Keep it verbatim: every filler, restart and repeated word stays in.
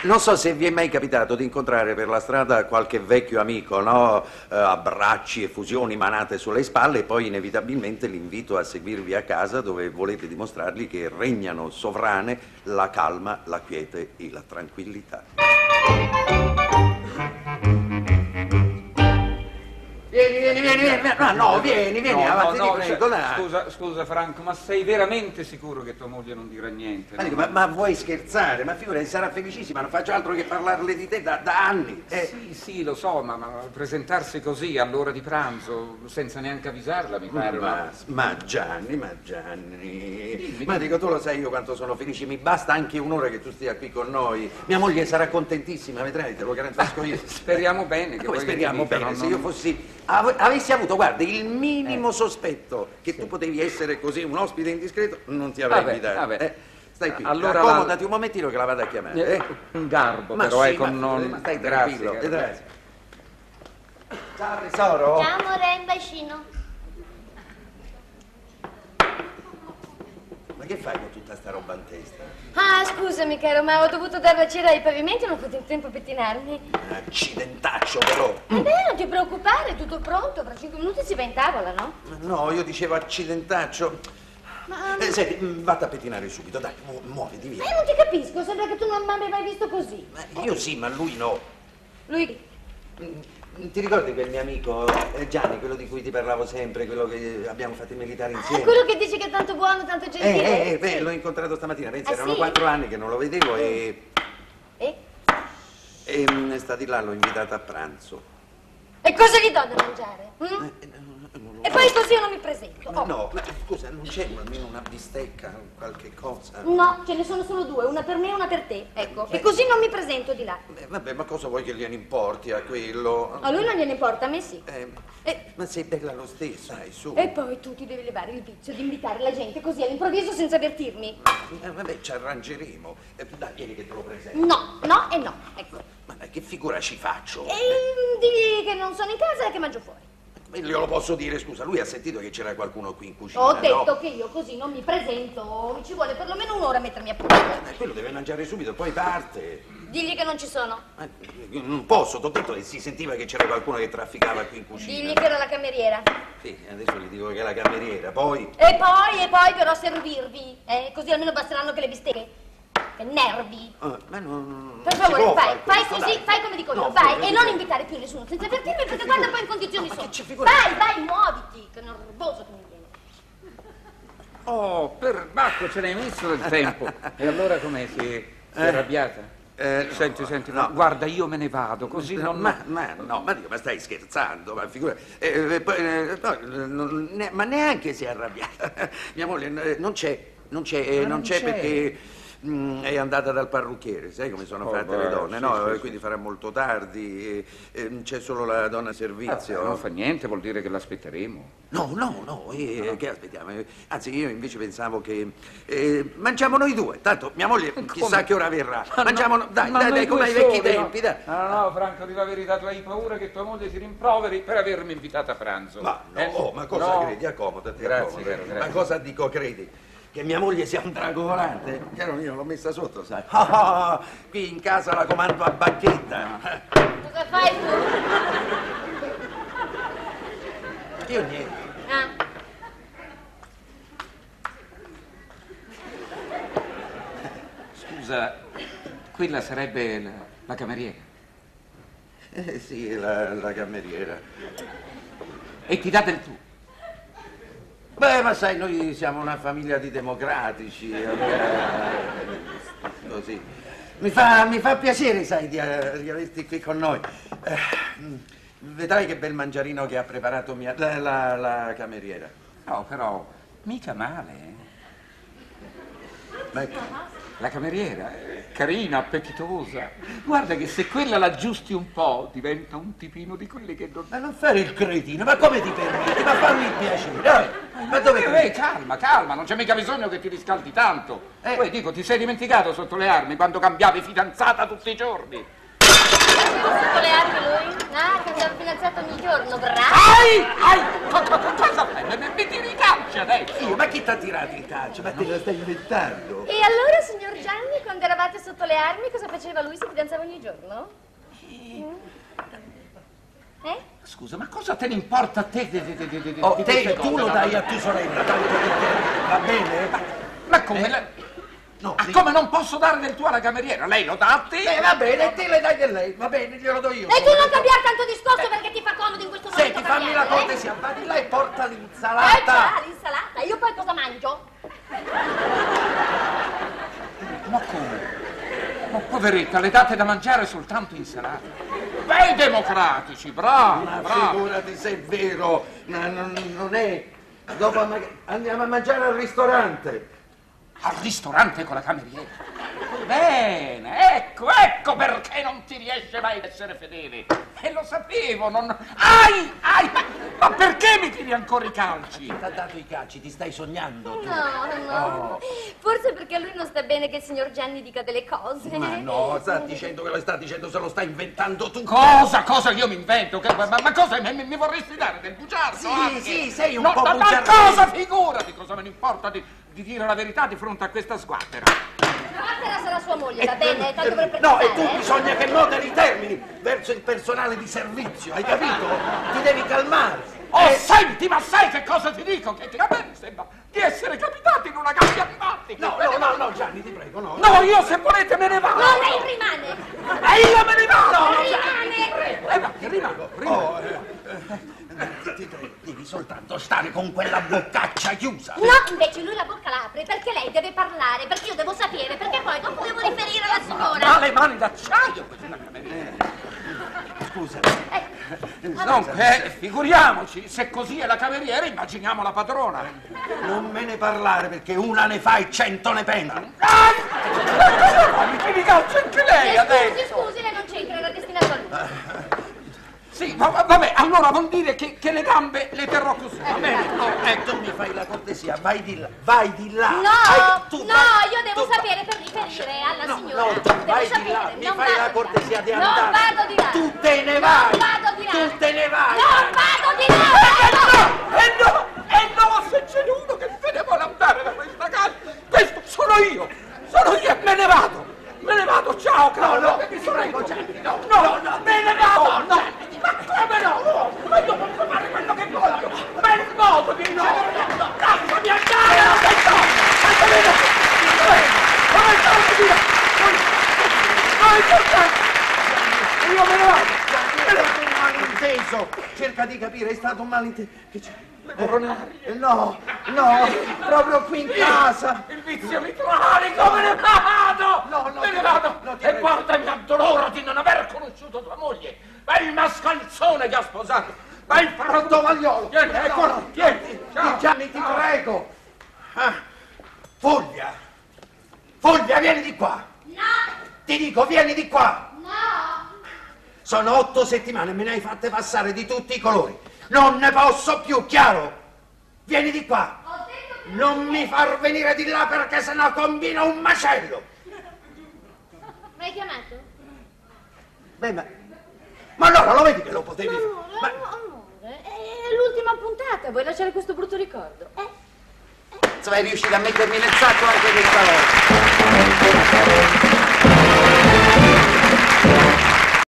Non so se vi è mai capitato di incontrare per la strada qualche vecchio amico, no? Eh, abbracci e fusioni manate sulle spalle e poi inevitabilmente l'invito a seguirvi a casa dove volete dimostrargli che regnano sovrane la calma, la quiete e la tranquillità. Vieni, vieni, vieni, vieni, no, no, vieni, vieni, no, avanti no, di prego, dai. Scusa, scusa Franco, ma sei veramente sicuro che tua moglie non dirà niente? Ma, No? dico, ma, ma vuoi scherzare? Ma figurati, sarà felicissima, non faccio altro che parlarle di te da, da anni. Eh. Sì, sì, lo so, ma, ma presentarsi così all'ora di pranzo, senza neanche avvisarla, mi pare. Ma, ma Gianni, ma Gianni, ma dico, tu lo sai io quanto sono felice, mi basta anche un'ora che tu stia qui con noi. Mia moglie sarà contentissima, vedrai, te lo garantisco io. Speriamo bene. Che Come speriamo dica, bene, no, se no, io no. fossi... Av- avessi avuto, guarda, il minimo Eh. sospetto che Sì. tu potevi essere così un ospite indiscreto, non ti avrei Vabbè, invitato. vabbè. Eh, stai qui, Allora accomodati la- un momentino che la vado a chiamare. Eh, Eh. Un garbo, Ma però, sì, ecco, ma- non... ma stai Grazie, tranquillo, caro, vedrai. grazie. Ciao tesoro. Ciao amore, un bacino. Ma che fai con tutta sta roba in testa? Ah, scusami caro, ma ho dovuto dare la cera ai pavimenti e non ho fatto in tempo a pettinarmi. Accidentaccio però. E beh, non ti preoccupare, è tutto pronto, fra cinque minuti si va in tavola, no? No, io dicevo accidentaccio. Ma... Eh, senti, mm, vatti a pettinare subito, dai, mu- muoviti via. Ma io non ti capisco, sembra che tu non mi abbia mai visto così. Ma io sì, ma lui no. Lui... Mm, Ti ricordi quel mio amico eh, Gianni, quello di cui ti parlavo sempre, quello che abbiamo fatto i militari Ah, insieme? quello che dice che è tanto buono, tanto Eh, gentile. eh, eh, beh, Sì. l'ho incontrato stamattina, pensa, Ah, erano sì? quattro anni che non lo vedevo e, E? e mm, sta di là, l'ho invitato a pranzo. E cosa gli do da mangiare? hm? Eh, no, non lo E so. poi così io non mi presento. Ma Oh. no, ma scusa, non c'è almeno una bistecca, qualche cosa? No, ce ne sono solo due, una per me e una per te, ecco. E così non mi presento di là. Beh, vabbè, ma cosa vuoi che gliene importi a quello? A lui non gliene importa, a me sì. Eh, E, ma sei bella lo stesso, dai, su. e poi tu ti devi levare il vizio di invitare la gente così all'improvviso senza avvertirmi. Eh, vabbè, ci arrangeremo. Eh, dai, vieni che te lo presento. No, no e no, ecco. Ma dai, che figura ci faccio? E digli che non sono in casa e che mangio fuori. Eh, glielo posso dire, scusa, lui ha sentito che c'era qualcuno qui in cucina, Ho detto no? che io così non mi presento, mi ci vuole perlomeno un'ora a mettermi a posto. Eh, quello deve mangiare subito, poi parte. Digli che non ci sono. Eh, non posso, ti ho detto che si sentiva che c'era qualcuno che trafficava qui in cucina. Digli che era la cameriera. Sì, adesso gli dico che è la cameriera, poi... E poi, e poi però servirvi, eh? Così almeno basteranno che le bistecche. Che nervi. Eh, ma non, non Per si favore, può fai, fare fai questo, così, dai. fai come dico io, No, vai, figurati, e non prego. invitare più nessuno senza avvertirmi perché guarda poi in condizioni No, ma sono. che ci figura- Vai, vai, muoviti, che nervoso che mi viene. Oh, per Bacco ce l'hai messo del tempo. E allora com'è? Si è, si è Eh. arrabbiata? Eh, Senti, no, senti, no. guarda, io me ne vado, così non... Ma, ma no, ma, dico, ma stai scherzando, ma figura... eh, eh, poi, eh, no, non- ne- ma neanche si è arrabbiata. Mia moglie eh, non c'è, non c'è, eh, Ma non non c'è c'è. perché mm, è andata dal parrucchiere, sai come sono Oh, fatte le beh, donne, sì, no? sì, Eh, sì. Quindi farà molto tardi, e, e c'è solo la donna servizio. Ah, non fa niente, vuol dire che l'aspetteremo. No, no, no, eh, che aspettiamo? Eh, Anzi, io invece pensavo che eh, mangiamo noi due, tanto mia moglie chissà Come? che ora verrà. Ma Mangiamo, no, dai, ma dai, noi dai, come due ai vecchi soli, tempi, no? dai. No, no, Franco, di la verità, tu hai paura che tua moglie ti rimproveri per avermi invitata a pranzo. Ma no, Eh? oh, ma cosa No. credi? Accomodati, Grazie, accomodati. caro, grazie. Ma cosa dico credi? Che mia moglie sia un drago volante? Chiaro, io l'ho messa sotto, sai. Ah, ah, qui in casa la comando a bacchetta. Cosa fai tu? Io niente. Ah, Scusa, quella sarebbe la, la cameriera. Eh sì, la, la cameriera. E ti dà del tu. Beh, ma sai, noi siamo una famiglia di democratici. allora, Così. Mi fa, mi fa piacere, sai, di, eh, di averti qui con noi. Eh, vedrai che bel mangiarino che ha preparato mia, la, la, la cameriera. No, però, mica male, eh. Ma- La cameriera, è carina, appetitosa. Guarda che se quella l'aggiusti un po', diventa un tipino di quelli che non... Ma non fare il cretino, ma come ti permetti? Ma fammi il piacere, dai. Ma dove Eh, eh, calma, calma, non c'è mica bisogno che ti riscaldi tanto. Eh. Poi dico, ti sei dimenticato sotto le armi quando cambiavi fidanzata tutti i giorni? Sotto le armi lui? Ah, che abbiamo finanziato ogni giorno, bravo! Ai! Ai! Cosa fai? Mi, mi tiri i calci adesso! Io, ma chi t'ha tirato il calcio? Ma te lo stai inventando? E allora, signor Gianni, quando eravate sotto le armi, cosa faceva lui? Si fidanzava ogni giorno? Eh? Scusa, ma cosa te ne importa a te? De, de, de, de, de, Oh, di te, queste tu cose, lo no? dai a tua sorella, tanto perché va bene? Ma come? Eh? la- No, Ah, sì. come non posso dare del tuo alla cameriera? Lei lo dà a te? Eh, va bene, te le dai di lei, va bene, glielo do io. E tu non cambiare tanto discorso perché ti fa comodo in questo momento. Senti, fammi la cambiare, eh? cortesia, va di là e porta Eh, l'insalata. già, l'insalata. E io poi cosa mangio? Ma come? Ma poveretta, le date da mangiare soltanto insalata? Bei democratici, bravo, Ma bravo. figurati se è vero, ma non, non è. Dopo ma- andiamo a mangiare al ristorante. Al ristorante con la cameriera. Bene, ecco, ecco perché non ti riesce mai ad essere fedele. E lo sapevo, non... Ai, ai, ma, ma perché mi tiri ancora i calci? Ti ha dato i calci, ti stai sognando tu. No, no. Oh. Forse perché a lui non sta bene che il signor Gianni dica delle cose. Ma no, sta dicendo che lo sta dicendo, se lo sta inventando tu. Cosa, cosa io mi invento? Che- ma, ma cosa, mi, mi vorresti dare del bugiardo? Sì, anche? sì, sei un No, po' ma, ma bugiardino. cosa, figurati, cosa me ne importa di, di dire la verità di fronte a questa sguattera? Sguattera sarà sua moglie, va bene? Tanto per No, precisare, e tu eh? bisogna che moderi i termini verso il personale di servizio, hai capito? Ti devi calmare. Oh, Eh, senti, ma sai che cosa ti dico? Che, che a me mi sembra di essere capitato in una gabbia di matti. No, no, no, no, Gianni, ti prego, no. No, io se volete me ne vado. No, lei rimane! E io me ne vado. No, Rimane! Eh, ma che rimango, rimango. Oh, eh, eh, ti prego, devi soltanto stare con quella boccaccia chiusa. No, invece lui la bocca l'apre perché lei deve parlare, perché io devo sapere, perché poi dopo devo riferire alla Ha signora. le mani d'acciaio questa cameriera. Scusa. Eh, Dunque, eh, figuriamoci, se così è la cameriera, immaginiamo la padrona. Non me ne parlare perché una ne fa e cento ne pentono. Ah! Mi tiri calcio anche lei scusi, adesso. scusi, lei non c'entra, era destinato a lui. Sì, ma, ma- vabbè, allora vuol dire che, che le gambe le terrò così, va bene? No, ecco, tu mi fai la cortesia, vai di là, vai di là. No, Hai- tu no, vai- io devo tu vai- sapere per riferire alla No, signora. no, tu Devo vai di sapere, là, mi non fai vado la là. cortesia di andare. Non vado di là. Tu te ne Non vai. vado di là. Tu te ne vai. Non vado di là. E no, e no, se c'è uno che se ne vuole andare da questa casa, questo sono io, sono io e me ne vado, me ne vado, ciao, caro. No, no, mi ti prego, Gianni, no, no, no, no, me ne vado, no, ma come no? Ma io posso fare quello che voglio, ma il modo di no, no, lasciami andare, non penso, lasciami andare, come sono via, non è importante, io me ne vado. È stato un malinteso. Cerca di capire, è stato un malinteso. Che c'è? Coronari. Eh, no, no, proprio qui in casa. Il vizio mi tronico, me ne vado! No, no, me ne ti vado! prego, no, ti E prego. guardami a dolore di non aver conosciuto tua moglie! Ma il mascalzone che ha sposato! Ma il farò Tovagliolo. Vieni, eccolo, vieni! Ciao! Gianni, ti Ciao. prego. Ah, Fulvia. Fulvia, vieni di qua. No, Ti dico, vieni di qua. no. Sono otto settimane, me ne hai fatte passare di tutti i colori. Non ne posso più, chiaro? Vieni di qua. Ho detto che... Non mi far venire di là perché sennò combino un macello. Mi hai chiamato? Beh, ma... Ma allora lo vedi che lo potevi fare? Amore, Ma- amore, è l'ultima puntata, vuoi lasciare questo brutto ricordo? Eh? Sei riuscito a mettermi nel sacco anche questa volta.